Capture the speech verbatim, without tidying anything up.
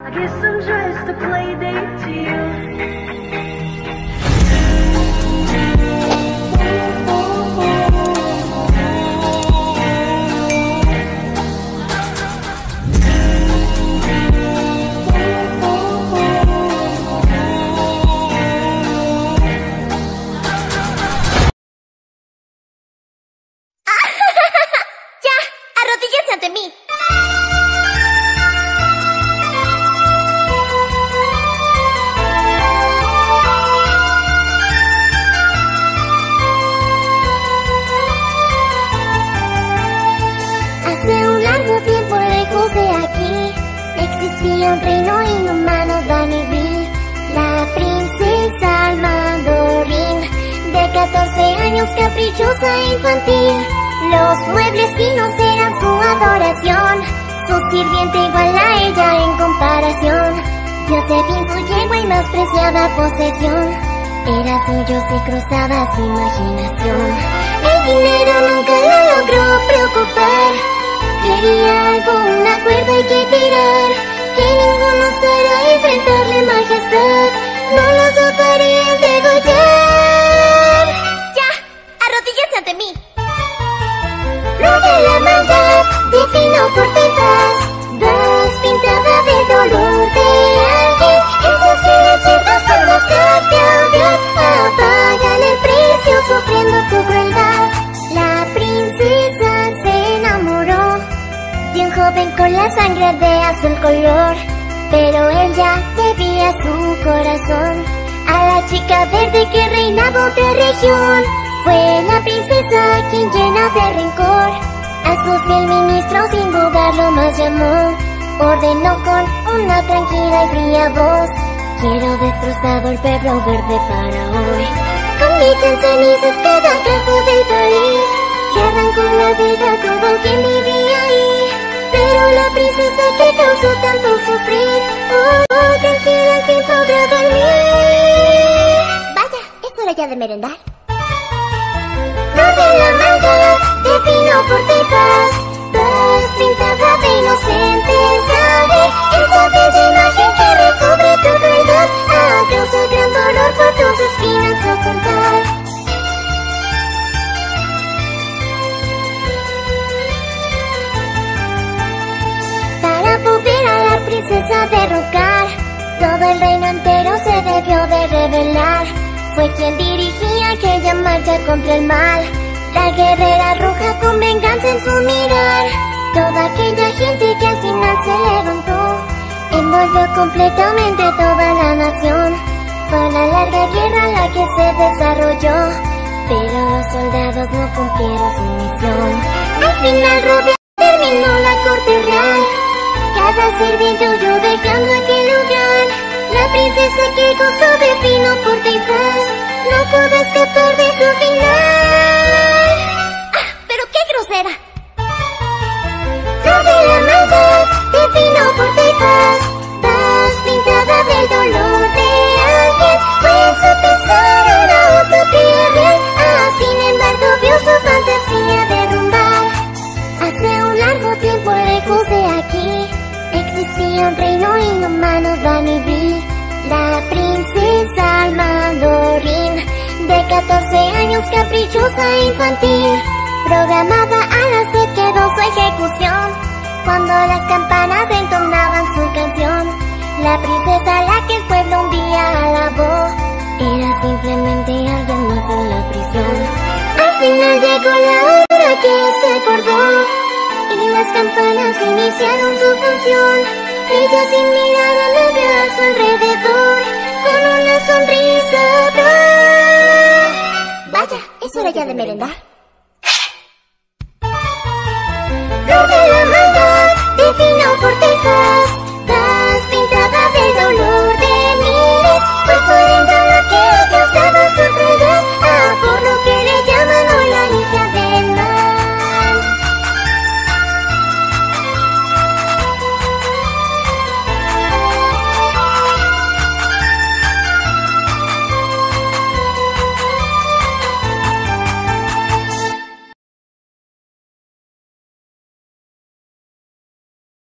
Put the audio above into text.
I guess I'm just a play date to you. Arrodíllense ante mí. Hace un largo tiempo lejos de aquí existía un reino inhumano, Dannyville. La princesa Almandorín, de catorce años, caprichosa e infantil. Los muebles finos eran su adoración, su sirviente igual a ella en comparación. Josephine, su yegua y más preciada posesión, era suyo si cruzaba su imaginación. El dinero nunca la logró preocupar, quería algo, una cuerda y que tirar, que ninguno osara enfrentarle majestad, no los osaría degollar. ¡Ya! ¡Arrodíllense ante mí! Flor de la maldad, de fino porte y faz, das pintada del dolor de alguien, esos fines ciertos por mostrarte a odiar, apágale el precio sufriendo tu crueldad. La princesa se enamoró de un joven con la sangre de azul color, pero él ya debía su corazón a la chica verde que reinaba otra región. Fue la princesa quien, llena de rencor, a su fiel ministro sin dudarlo más llamó. Ordenó con una tranquila y fría voz: quiero destrozado el pueblo verde para hoy. Convierte en cenizas cada casa del país, que arrancó la vida a todo quien vivía ahí. Pero la princesa que causó tanto sufrir, oh, oh, tranquila al fin podrá dormir. Vaya, es hora ya de merendar. Flor de la maldad, de fino porte y faz, vas pintada de inocente sangre, esa bella imagen que recubre tu crueldad, a causa gran dolor por tus espinas ocultar. Para poder a la princesa derrocar, todo el reino entero se debió de rebelar. Fue quien dirigía aquella marcha contra el mal, la guerrera roja con venganza en su mirar. Toda aquella gente que al final se levantó, envolvió completamente toda la nación. Fue una larga guerra la que se desarrolló, pero los soldados no cumplieron su misión. Al final Robia terminó la corte real, cada sirviente huyó dejando aquel lugar. La princesa que gozó de fino porte y faz, no pudo escapar de su final. ¡Ah, pero qué grosera! Flor de la maldad, de fino porte y faz, vas pintada del dolor de alguien, fue en su pensar una utopía real, ah, sin embargo vio su fantasía derrumbar. Hace un largo tiempo lejos de aquí existía un reino inhumano, Dannyville. La princesa Almandorín, de catorce años, caprichosa e infantil, programada a las diez quedó su ejecución, cuando las campanas entonaban su canción. La princesa, la que el pueblo un día alabó, era simplemente alguien más en la prisión. Al final llegó la hora que se acordó, y las campanas iniciaron su función. Ella sin mirar a nadie a su alrededor, con una sonrisa habló. Vaya, es hora ya de merendar. Flor de la maldad, de fino porte y